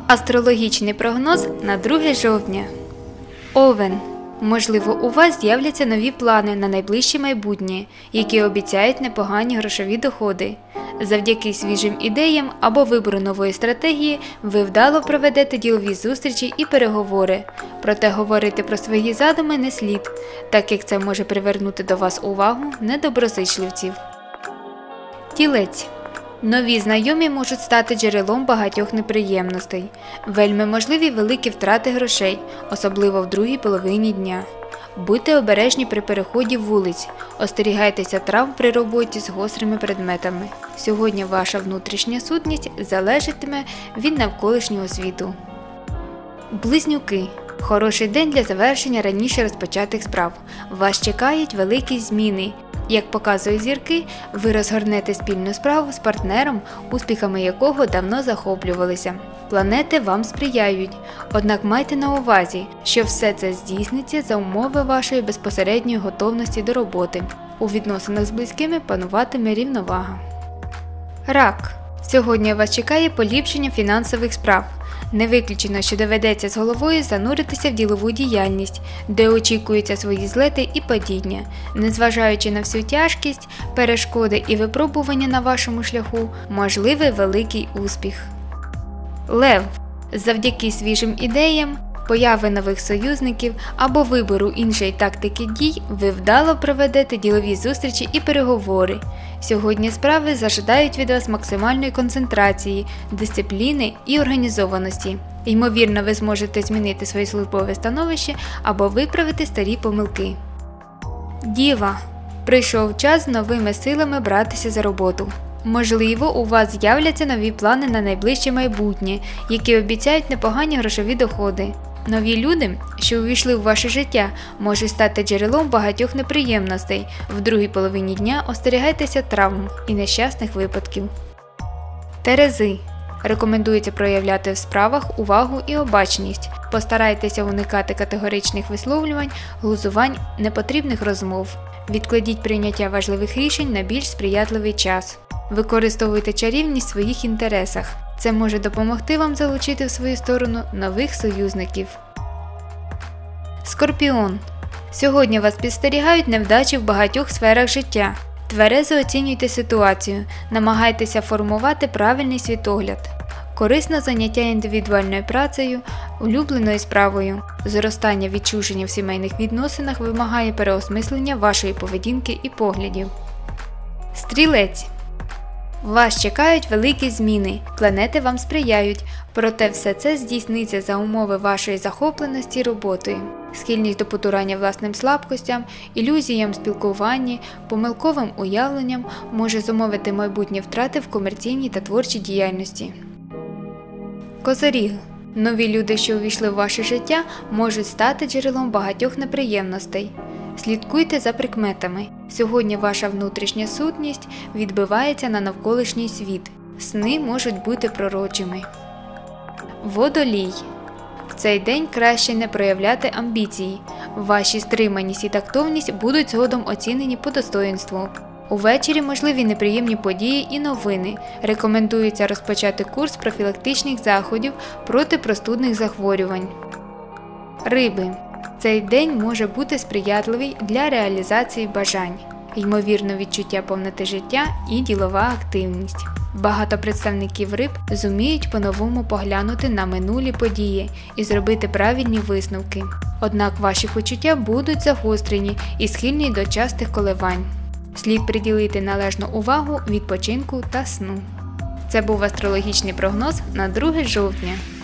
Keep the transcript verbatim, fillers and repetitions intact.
Астрологічний прогноз на друге жовтня. Овен. Можливо, у вас з'являться нові плани на найближче майбутнє, які обіцяють непогані грошові доходи. Завдяки свіжим ідеям або вибору нової стратегії ви вдало проведете ділові зустрічі і переговори. Проте говорити про свої задуми не слід, так як це може привернути до вас увагу недоброзичливців. Тілець. Нові знайомі можуть стати джерелом багатьох неприємностей. Вельми можливі великі втрати грошей, особливо в другій половині дня. Будьте обережні при переході вулиць, остерігайтеся травм при роботі з гострими предметами. Сьогодні ваша внутрішня сутність залежатиме від навколишнього світу. Близнюки. Хороший день для завершення раніше розпочатих справ. Вас чекають великі зміни. Як показують зірки, ви розгорнете спільну справу з партнером, успіхами якого давно захоплювалися. Планети вам сприяють, однак майте на увазі, що все це здійсниться за умови вашої безпосередньої готовності до роботи. У відносинах з близькими пануватиме рівновага. Рак. Сьогодні вас чекає поліпшення фінансових справ. Не виключено, що доведеться з головою зануритися в ділову діяльність, де очікуються свої злети і падіння. Незважаючи на всю тяжкість, перешкоди і випробування на вашому шляху, можливий великий успіх. Лев. Завдяки свіжим ідеям, появи нових союзників або вибору іншої тактики дій ви вдало проведете ділові зустрічі і переговори. Сьогодні справи зажадають від вас максимальної концентрації, дисципліни і організованості. Ймовірно, ви зможете змінити своє службове становище або виправити старі помилки. Діва. Прийшов час з новими силами братися за роботу. Можливо, у вас з'являться нові плани на найближче майбутнє, які обіцяють непогані грошові доходи. Нові люди, що увійшли в ваше життя, можуть стати джерелом багатьох неприємностей. В другій половині дня остерігайтеся травм і нещасних випадків. Терези. Рекомендується проявляти в справах увагу і обачність. Постарайтеся уникати категоричних висловлювань, глузувань, непотрібних розмов. Відкладіть прийняття важливих рішень на більш сприятливий час. Використовуйте чарівність в своїх інтересах. Це може допомогти вам залучити в свою сторону нових союзників. Скорпіон. Сьогодні вас підстерігають невдачі в багатьох сферах життя. Тверезо оцінюйте ситуацію, намагайтеся формувати правильний світогляд. Корисне заняття індивідуальною працею, улюбленою справою. Зростання відчуження в сімейних відносинах вимагає переосмислення вашої поведінки і поглядів. Стрілець. Вас чекають великі зміни, планети вам сприяють, проте все це здійсниться за умови вашої захопленості роботою. Схильність до потурання власним слабкостям, ілюзіям в спілкуванні, помилковим уявленням може зумовити майбутні втрати в комерційній та творчій діяльності. Козиріг. Нові люди, що увійшли в ваше життя, можуть стати джерелом багатьох неприємностей. Слідкуйте за прикметами. Сьогодні ваша внутрішня сутність відбивається на навколишній світ. Сни можуть бути пророчими. Водолій. В цей день краще не проявляти амбіції. Ваші стриманість і тактовність будуть згодом оцінені по достоїнству. Увечері можливі неприємні події і новини. Рекомендується розпочати курс профілактичних заходів проти простудних захворювань. Риби. Цей день може бути сприятливий для реалізації бажань, ймовірно відчуття повноти життя і ділова активність. Багато представників риб зуміють по-новому поглянути на минулі події і зробити правильні висновки. Однак ваші почуття будуть загострені і схильні до частих коливань. Слід приділити належну увагу відпочинку та сну. Це був астрологічний прогноз на друге жовтня.